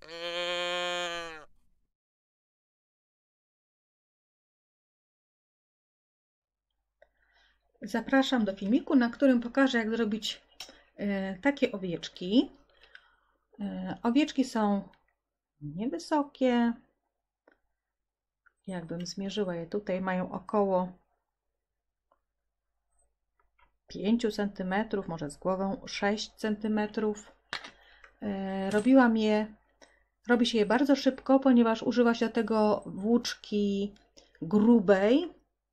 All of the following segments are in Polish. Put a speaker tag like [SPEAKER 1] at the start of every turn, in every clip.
[SPEAKER 1] Zapraszam do filmiku, na którym pokażę, jak zrobić takie owieczki. Owieczki są niewysokie. Jakbym zmierzyła je tutaj, mają około 5 cm, może z głową 6 cm. Robi się je bardzo szybko, ponieważ używa się do tego włóczki grubej,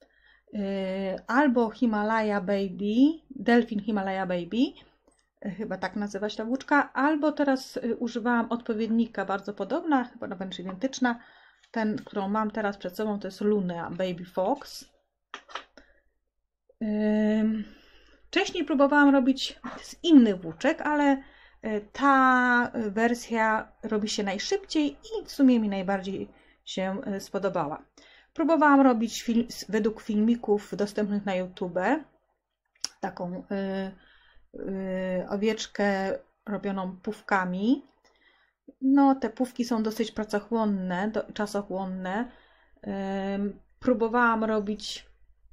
[SPEAKER 1] albo Himalaya Baby, Delfin Himalaya Baby, chyba tak nazywa się ta włóczka, albo teraz używałam odpowiednika, bardzo podobna, chyba wręcz identyczna. Ten, którą mam teraz przed sobą, to jest Luna Baby Fox. Wcześniej próbowałam robić z innych włóczek, ale ta wersja robi się najszybciej i w sumie mi najbardziej się spodobała. Próbowałam robić według filmików dostępnych na YouTube taką owieczkę robioną pówkami. No, te pówki są dosyć pracochłonne, czasochłonne. Próbowałam robić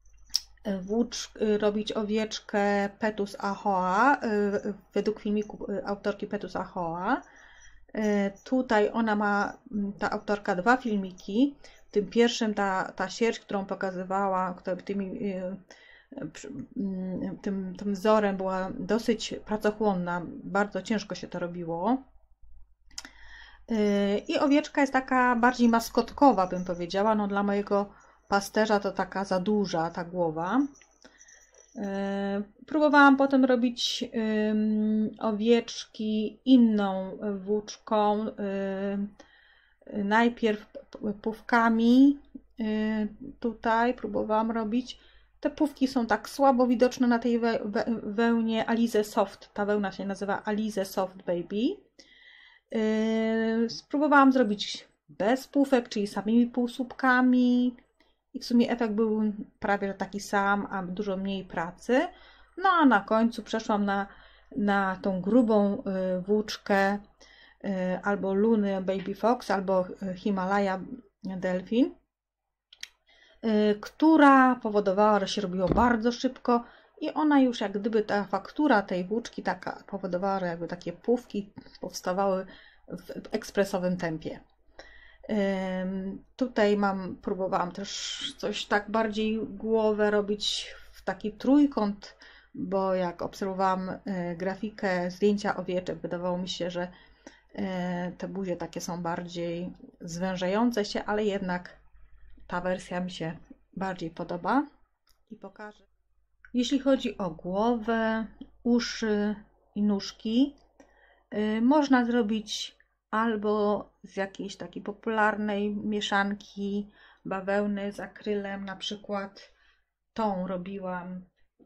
[SPEAKER 1] owieczkę Petus Ahoa według filmiku autorki Petus Ahoa. Tutaj ona ma, ta autorka, dwa filmiki. W tym pierwszym ta sierść, którą pokazywała, tym wzorem była dosyć pracochłonna, bardzo ciężko się to robiło. I owieczka jest taka bardziej maskotkowa, bym powiedziała. No, dla mojego pasterza to taka za duża ta głowa. Próbowałam potem robić owieczki inną włóczką. Najpierw pówkami. Tutaj próbowałam robić. Te pówki są tak słabo widoczne na tej wełnie Alize Soft. Ta wełna się nazywa Alize Soft Baby. Spróbowałam zrobić bez pówek, czyli samymi półsłupkami. I w sumie efekt był prawie taki sam, a dużo mniej pracy. No a na końcu przeszłam na tą grubą włóczkę albo Luny Baby Fox, albo Himalaya Delfin, która powodowała, że się robiło bardzo szybko i ona już jak gdyby ta faktura tej włóczki taka powodowała, że jakby takie pówki powstawały w ekspresowym tempie. Tutaj próbowałam też coś tak bardziej głowę robić w taki trójkąt, bo jak obserwowałam grafikę zdjęcia owieczek, wydawało mi się, że te buzie takie są bardziej zwężające się, ale jednak ta wersja mi się bardziej podoba i pokażę. Jeśli chodzi o głowę, uszy i nóżki, można zrobić albo z jakiejś takiej popularnej mieszanki bawełny z akrylem, na przykład tą robiłam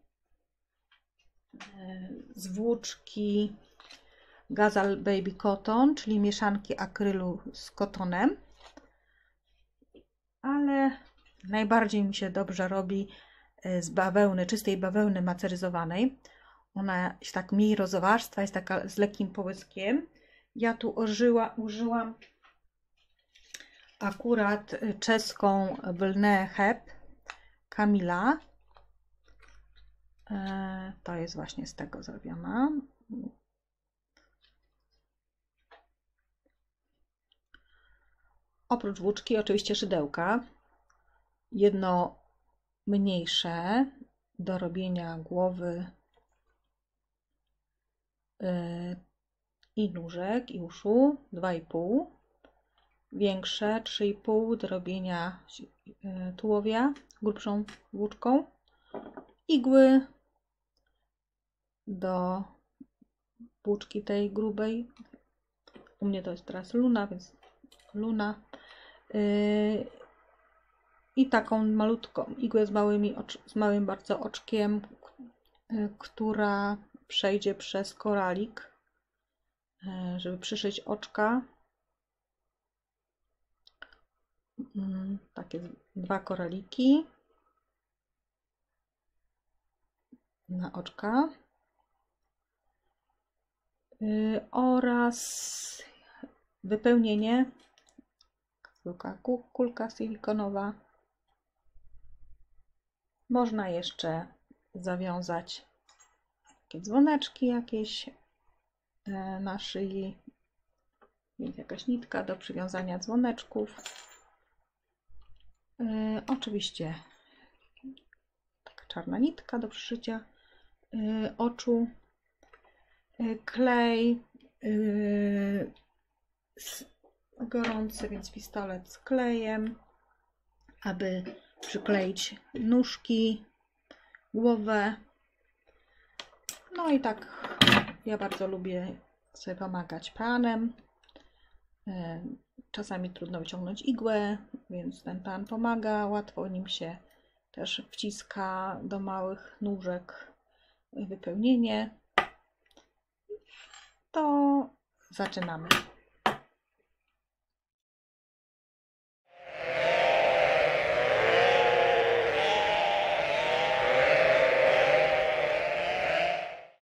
[SPEAKER 1] z włóczki Gazal Baby Cotton, czyli mieszanki akrylu z kotonem, ale najbardziej mi się dobrze robi z bawełny, czystej bawełny maceryzowanej. Ona jest tak mniej rozowarstwa, jest taka z lekkim połyskiem. Ja tu użyłam akurat czeską Vlnę Heb Kamila. To jest właśnie z tego zrobiona. Oprócz włóczki oczywiście szydełka. Jedno mniejsze do robienia głowy i nóżek i uszu, 2,5. Większe 3,5 do robienia tułowia grubszą włóczką. Igły do włóczki tej grubej. U mnie to jest teraz Luna, więc Luna. I taką malutką igłę z małym bardzo oczkiem, która przejdzie przez koralik, żeby przyszyć oczka. Takie dwa koraliki na oczka. Oraz wypełnienie, kulka silikonowa. Można jeszcze zawiązać takie dzwoneczki jakieś na szyi, więc jakaś nitka do przywiązania dzwoneczków. Oczywiście taka czarna nitka do przyszycia oczu, klej gorący, więc pistolet z klejem, aby przykleić nóżki, głowę. No i tak ja bardzo lubię sobie pomagać pranem. Czasami trudno wyciągnąć igłę, więc ten pran pomaga, łatwo nim się też wciska do małych nóżek wypełnienie. To zaczynamy.